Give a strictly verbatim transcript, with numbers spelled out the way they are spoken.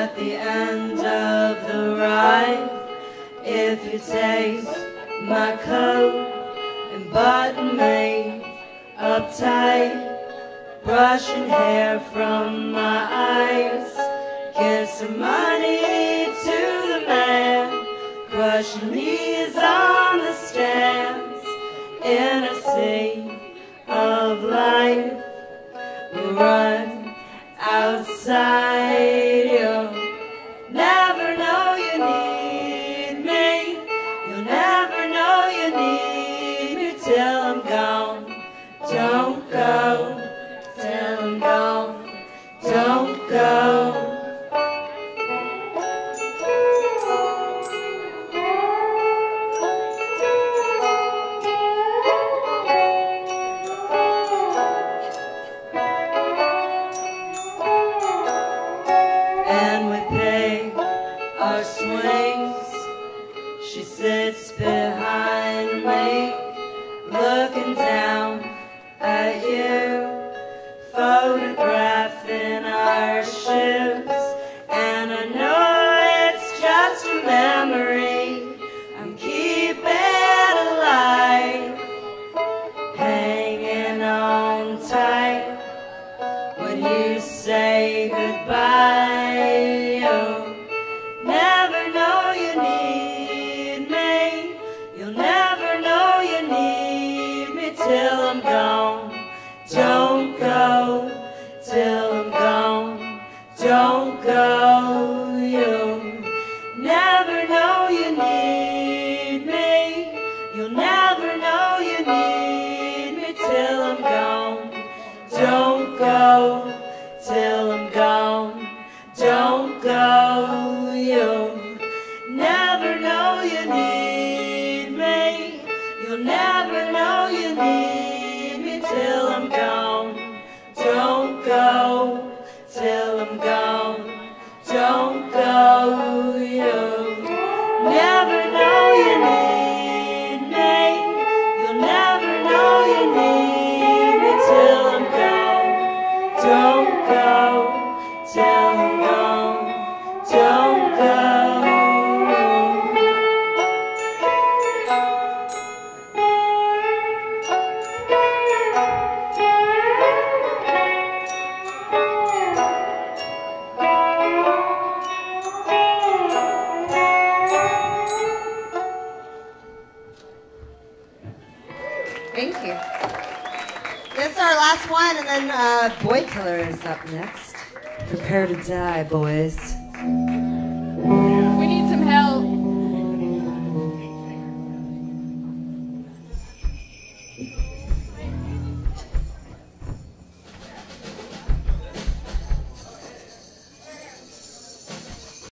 at the end of the ride. If you take my coat and button me up tight, brushing hair from my eyes, give some money to the man, crushing knees on the stands. In a sea of life, we'll run outside. You'll never know you need me. You'll never know you need me till I'm gone. Don't go till I'm gone. Don't go. And we pay our swings. She sits behind me, looking down at you, photographing our shoes. And I know it's just a memory I'm keeping alive, hanging on tight when you say goodbye. You'll never know you need me. You'll never know you need me till I'm gone. Don't go till I'm gone. Don't go. You'll never know you need me. You'll never know you need me till I'm gone. Don't go till I'm gone. Don't go. You'll never know you need me. You'll never know you need me till I'm gone. Don't go till I'm gone. Don't go. You'll never know you need me. You'll never know you need me till I'm gone. Don't go till I'm gone. Don't go. Thank you. This is our last one, and then uh, Boy Killer is up next. Prepare to die, boys.